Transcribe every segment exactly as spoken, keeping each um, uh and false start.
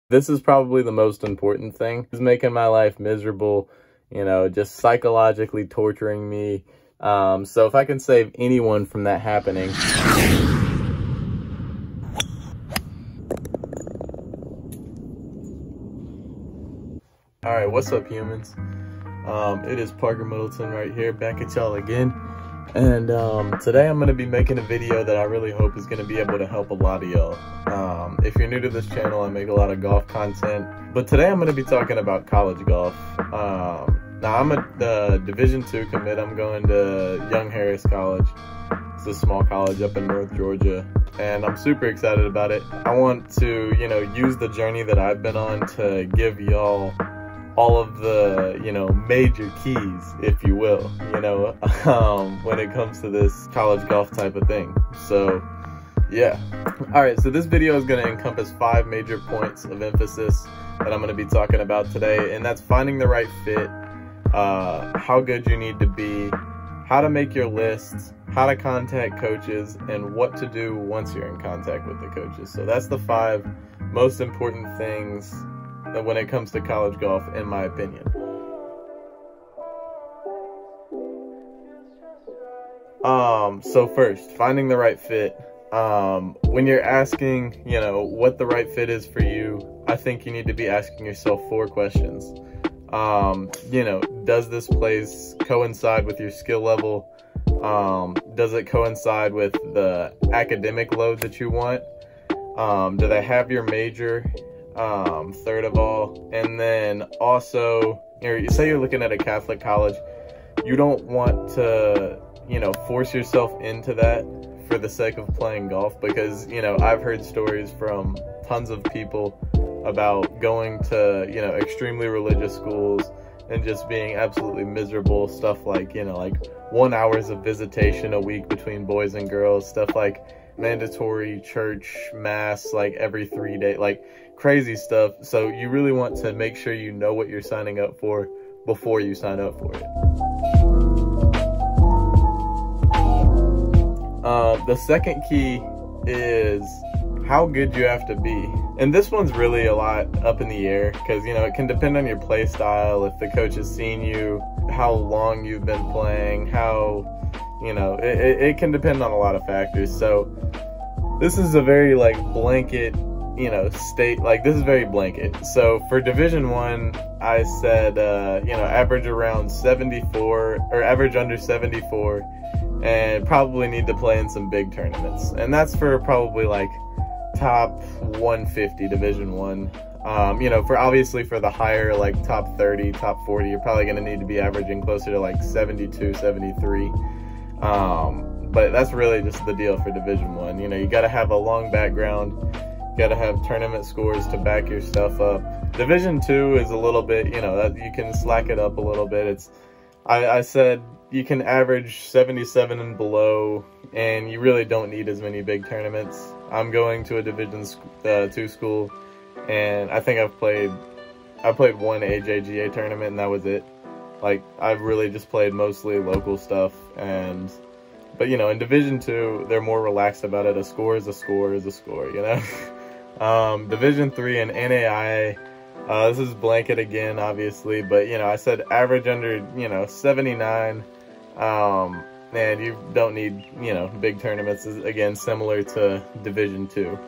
This is probably the most important thing. It's making my life miserable, you know, just psychologically torturing me. Um, so if I can save anyone from that happening. All right, what's up, humans? Um, it is Parker Middleton right here, back at y'all again. And um, today I'm going to be making a video that I really hope is going to be able to help a lot of y'all. Um, if you're new to this channel, I make a lot of golf content. But today I'm going to be talking about college golf. Um, now, I'm a uh, Division two commit. I'm going to Young Harris College. It's a small college up in North Georgia. And I'm super excited about it. I want to, you know, use the journey that I've been on to give y'all all of the, you know, major keys, if you will, you know, um, when it comes to this college golf type of thing. So, yeah. All right, so this video is going to encompass five major points of emphasis that I'm going to be talking about today, and that's finding the right fit, uh, how good you need to be, how to make your lists, how to contact coaches, and what to do once you're in contact with the coaches. So that's the five most important things when it comes to college golf, in my opinion. Um, so first, finding the right fit. Um, when you're asking, you know, what the right fit is for you, I think you need to be asking yourself four questions. Um, you know, does this place coincide with your skill level? Um, does it coincide with the academic load that you want? Um, do they have your major? Um, third of all, and then also, you know, say you're looking at a Catholic college, you don't want to, you know, force yourself into that for the sake of playing golf, because, you know, I've heard stories from tons of people about going to, you know, extremely religious schools and just being absolutely miserable. Stuff like, you know, like one hours of visitation a week between boys and girls, stuff like mandatory church mass like every three days, like crazy stuff. So you really want to make sure you know what you're signing up for before you sign up for it. Um, the second key is how good you have to be. And this one's really a lot up in the air, because, you know, it can depend on your play style, if the coach has seen you, how long you've been playing, how, you know, it, it, it can depend on a lot of factors. So this is a very like blanket, you know, state, like this is very blanket. So for Division One, I said, uh, you know, average around seventy-four or average under seventy-four, and probably need to play in some big tournaments. And that's for probably like top one fifty Division One. Um, you know, for obviously for the higher, like top thirty, top forty, you're probably going to need to be averaging closer to like seventy-two, seventy-three. Um, but that's really just the deal for Division One. You know, you got to have a long background. You got to have tournament scores to back your stuff up. Division Two is a little bit, you know, that you can slack it up a little bit. It's, I, I said you can average seventy-seven and below, and you really don't need as many big tournaments. I'm going to a Division uh, Two school, and I think I've played, I played one A J G A tournament, and that was it. Like, I've really just played mostly local stuff, and, but, you know, in Division Two, they're more relaxed about it. A score is a score is a score, you know? um, Division Three and N A I A, uh, this is blanket again, obviously, but, you know, I said average under, you know, seventy-nine, um, and you don't need, you know, big tournaments, again, similar to Division Two.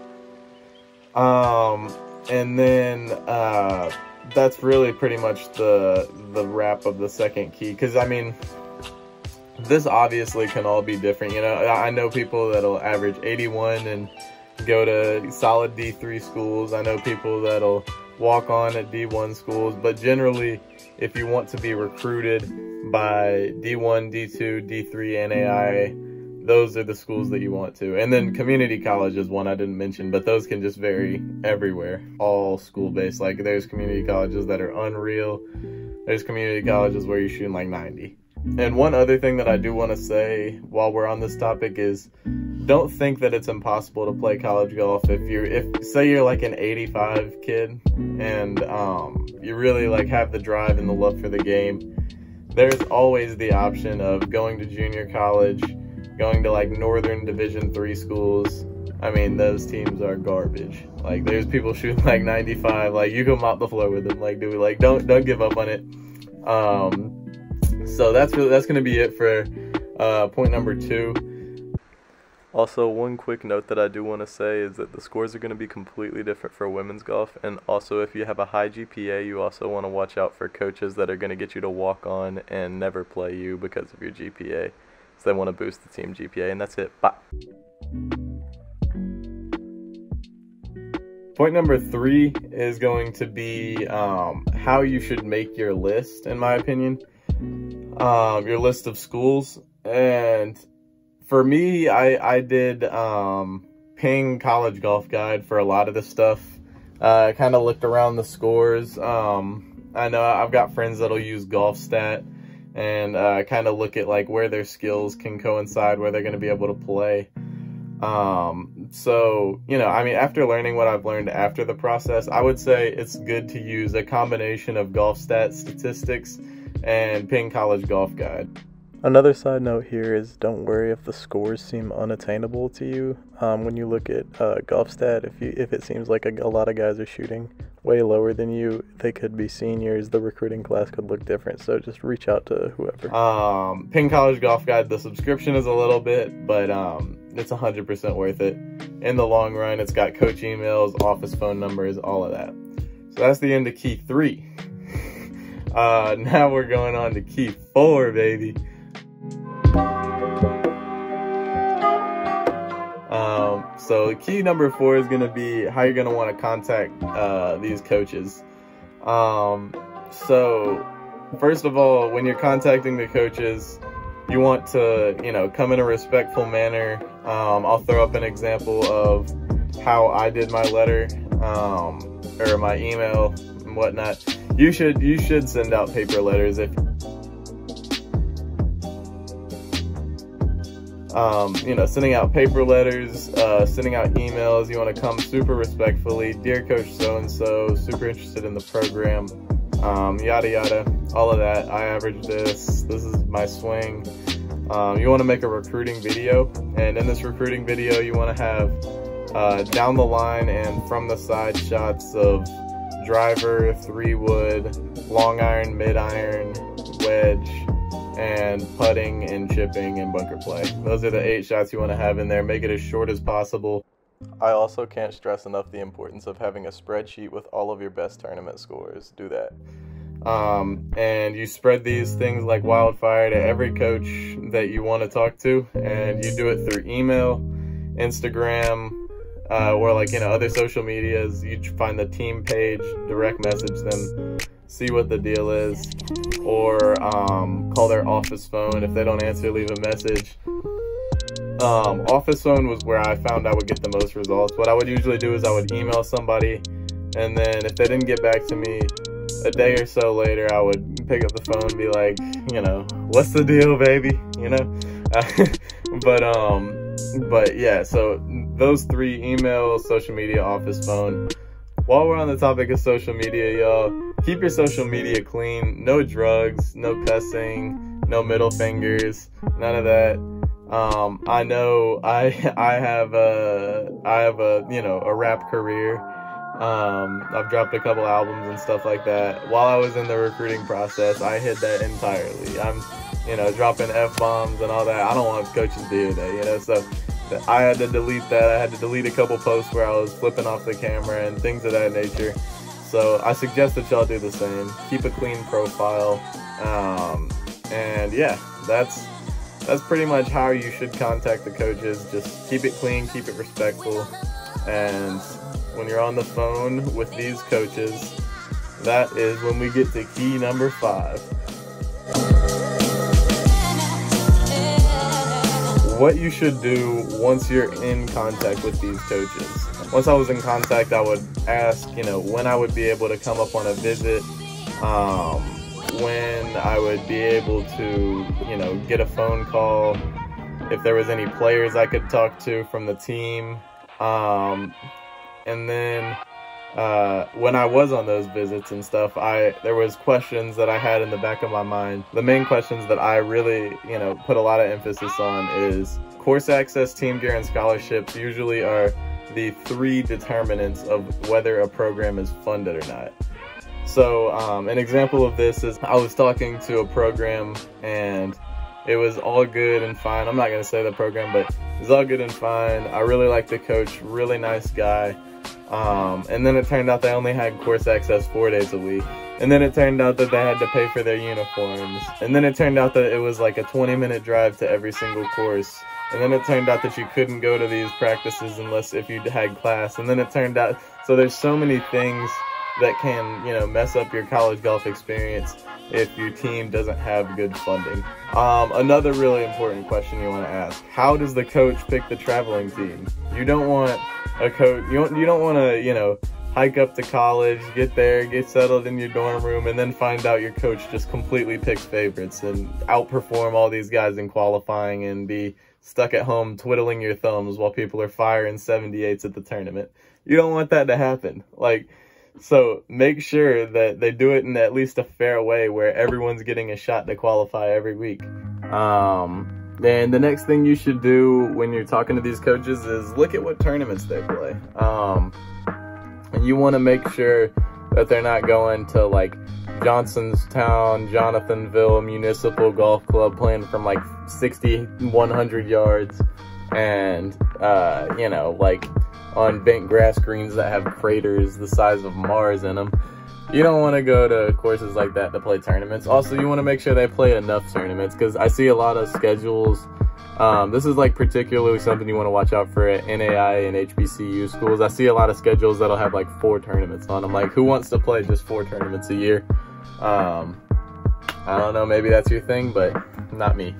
Um, and then, uh, that's really pretty much the the wrap of the second key, because I mean, this obviously can all be different. You know, I know people that'll average eighty-one and go to solid D three schools. I know people that'll walk on at D one schools, but generally, if you want to be recruited by D one, D two, D three, N A I A, those are the schools that you want to. And then community college is one I didn't mention, but those can just vary everywhere. All school-based. Like, there's community colleges that are unreal. There's community colleges where you're shooting like ninety. And one other thing that I do want to say while we're on this topic is, don't think that it's impossible to play college golf. If you're, if say you're like an eighty-five kid and um, you really like have the drive and the love for the game, there's always the option of going to junior college, going to like Northern Division three schools, I mean, those teams are garbage. Like, there's people shooting like ninety-five. Like, you go mop the floor with them. Like, dude, like, don't don't give up on it. Um, so that's really that's gonna be it for uh, point number two. Also, one quick note that I do want to say is that the scores are going to be completely different for women's golf, and also if you have a high G P A, you also want to watch out for coaches that are going to get you to walk on and never play you because of your G P A. So they want to boost the team G P A, and that's it. Bye. Point number three is going to be um, how you should make your list, in my opinion, um, your list of schools. And for me, I, I did um, Ping College Golf Guide for a lot of this stuff. Uh, I kind of looked around the scores. Um, I know I've got friends that'll use GolfStat and uh, kind of look at like where their skills can coincide, where they're going to be able to play. Um, so, you know, I mean, after learning what I've learned after the process, I would say it's good to use a combination of GolfStat statistics and Ping College Golf Guide. Another side note here is don't worry if the scores seem unattainable to you. Um, when you look at uh, GolfStat, if you if it seems like a, a lot of guys are shooting way lower than you, they could be seniors. The recruiting class could look different. So just reach out to whoever. Um, Ping College Golf Guide, the subscription is a little bit, but um, it's one hundred percent worth it. In the long run, it's got coach emails, office phone numbers, all of that. So that's the end of key three. uh, now we're going on to key four, baby. Um, so key number four is going to be how you're going to want to contact uh, these coaches. Um, so first of all, when you're contacting the coaches, you want to, you know, come in a respectful manner. Um, I'll throw up an example of how I did my letter um, or my email and whatnot. You should you should send out paper letters if. Um, you know, sending out paper letters, uh, sending out emails. You want to come super respectfully. Dear Coach So-and-so, super interested in the program, um, yada, yada, all of that. I average this. This is my swing. Um, you want to make a recruiting video. And in this recruiting video, you want to have uh, down the line and from the side shots of driver, three wood, long iron, mid iron, wedge, and putting and chipping and bunker play. Those are the eight shots you want to have in there. Make it as short as possible. I also can't stress enough the importance of having a spreadsheet with all of your best tournament scores. Do that. Um, and you spread these things like wildfire to every coach that you want to talk to, and you do it through email, Instagram, uh, or like, you know, other social medias. You find the team page, direct message them, see what the deal is, or um, call their office phone. If they don't answer, leave a message. Um, office phone was where I found I would get the most results. What I would usually do is I would email somebody, and then if they didn't get back to me a day or so later, I would pick up the phone and be like, you know, what's the deal, baby? You know? but, um, but yeah, so those three: email, social media, office phone. While we're on the topic of social media, y'all, keep your social media clean. No drugs, no cussing, no middle fingers, none of that. Um, I know I I have a I have a you know a rap career. Um, I've dropped a couple albums and stuff like that. While I was in the recruiting process, I hid that entirely. I'm you know dropping F-bombs and all that. I don't want coaches to hear that, you know. So I had to delete that. I had to delete a couple posts where I was flipping off the camera and things of that nature. So I suggest that y'all do the same. Keep a clean profile. Um, and yeah, that's that's pretty much how you should contact the coaches. Just keep it clean, keep it respectful. And when you're on the phone with these coaches, that is when we get to key number five. What you should do once you're in contact with these coaches. Once I was in contact, I would ask, you know, when I would be able to come up on a visit, um, when I would be able to, you know, get a phone call, if there was any players I could talk to from the team, um, and then uh, when I was on those visits and stuff, I there was questions that I had in the back of my mind. The main questions that I really, you know, put a lot of emphasis on is course access, team gear, and scholarships usually are the three determinants of whether a program is funded or not. So um, an example of this is I was talking to a program and it was all good and fine. I'm not going to say the program, but it was all good and fine. I really liked the coach, really nice guy. Um, and then it turned out they only had course access four days a week. And then it turned out that they had to pay for their uniforms. And then it turned out that it was like a twenty minute drive to every single course. And then it turned out that you couldn't go to these practices unless if you had class. And then it turned out, so there's so many things that can, you know, mess up your college golf experience if your team doesn't have good funding. Um, another really important question you want to ask: how does the coach pick the traveling team? You don't want a coach, you don't, you don't want to, you know, hike up to college, get there, get settled in your dorm room, and then find out your coach just completely picks favorites and outperform all these guys in qualifying and be stuck at home twiddling your thumbs while people are firing seventy-eights at the tournament. You don't want that to happen. Like, so make sure that they do it in at least a fair way where everyone's getting a shot to qualify every week. Um, then the next thing you should do when you're talking to these coaches is look at what tournaments they play. Um, and you want to make sure that they're not going to like Johnsonstown, Jonathanville Municipal Golf Club playing from like sixty, one hundred yards and, uh, you know, like on bent grass greens that have craters the size of Mars in them. You don't want to go to courses like that to play tournaments. Also, you want to make sure they play enough tournaments, because I see a lot of schedules. Um, this is like particularly something you want to watch out for at N A I and H B C U schools. I see a lot of schedules that'll have like four tournaments on them. Like, who wants to play just four tournaments a year? Um, I don't know, maybe that's your thing, but not me.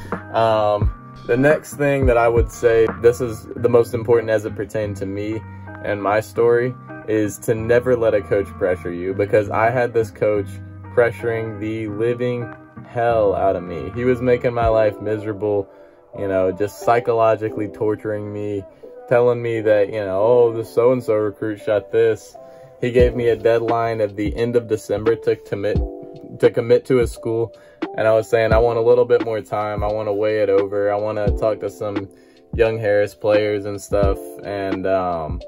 um, The next thing that I would say, this is the most important as it pertained to me and my story, is to never let a coach pressure you, because I had this coach pressuring the living hell out of me. He was making my life miserable, you know, just psychologically torturing me, telling me that, you know, oh, the so-and-so recruit shot this. He gave me a deadline at the end of December to commit to commit to his school. And I was saying, I want a little bit more time. I want to weigh it over. I want to talk to some Young Harris players and stuff. And um,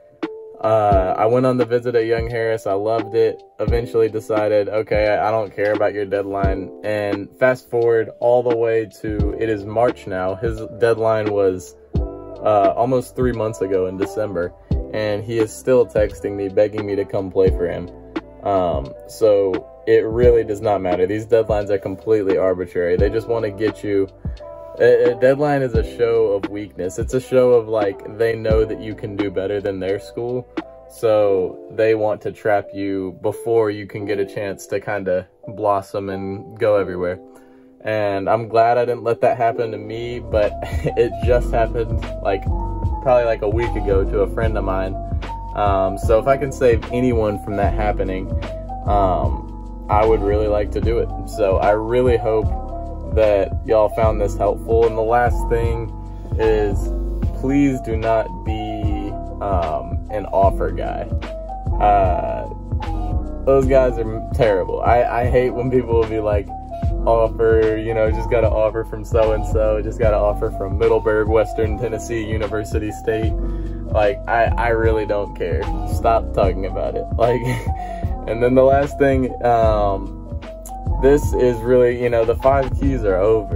uh, I went on the visit at Young Harris. I loved it. Eventually decided, okay, I don't care about your deadline. And fast forward all the way to, it is March now. His deadline was uh, almost three months ago in December. And he is still texting me, begging me to come play for him. Um, so it really does not matter. These deadlines are completely arbitrary. They just want to get you. A, a deadline is a show of weakness. It's a show of like, they know that you can do better than their school. So they want to trap you before you can get a chance to kind of blossom and go everywhere. And I'm glad I didn't let that happen to me, but it just happened like probably like a week ago to a friend of mine. Um, so if I can save anyone from that happening, um, I would really like to do it. So I really hope that y'all found this helpful. And the last thing is, please do not be um, an offer guy. Uh, those guys are terrible. I, I hate when people will be like, offer, you know, just got an offer from so-and-so, just got an offer from Middleburg, Western Tennessee University State. Like, I, I really don't care. Stop talking about it. Like, and then the last thing, um, this is really, you know, the five keys are over.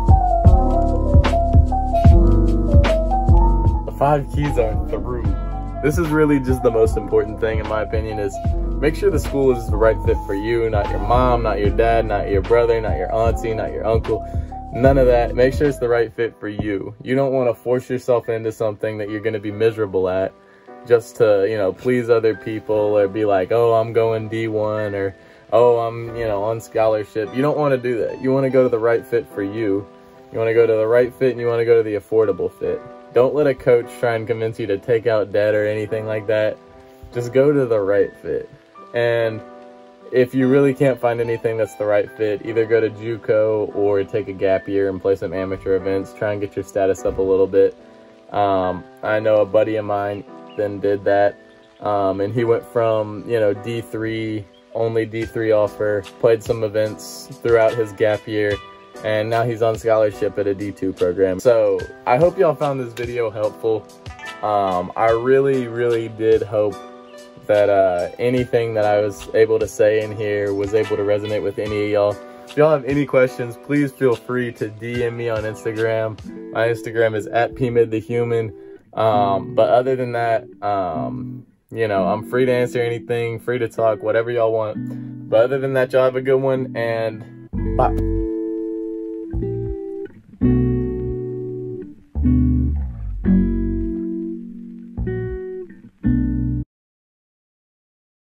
The five keys are through. This is really just the most important thing, in my opinion, is make sure the school is the right fit for you, not your mom, not your dad, not your brother, not your auntie, not your uncle. None of that. Make sure it's the right fit for you. You don't want to force yourself into something that you're going to be miserable at just to, you know, please other people or be like, oh, I'm going D one or, oh, I'm, you know, on scholarship. You don't want to do that. You want to go to the right fit for you. You want to go to the right fit and you want to go to the affordable fit. Don't let a coach try and convince you to take out debt or anything like that. Just go to the right fit. And if you really can't find anything that's the right fit, either go to JUCO or take a gap year and play some amateur events. Try and get your status up a little bit. Um, I know a buddy of mine then did that. Um, and he went from, you know, D three, only D three offer, played some events throughout his gap year, and now he's on scholarship at a D two program. So I hope y'all found this video helpful. Um, I really, really did hope that uh, anything that I was able to say in here was able to resonate with any of y'all. If y'all have any questions, please feel free to D M me on Instagram. My Instagram is at P Mid the Human. Um, but other than that, um, you know, I'm free to answer anything, free to talk, whatever y'all want. But other than that, y'all have a good one, and bye.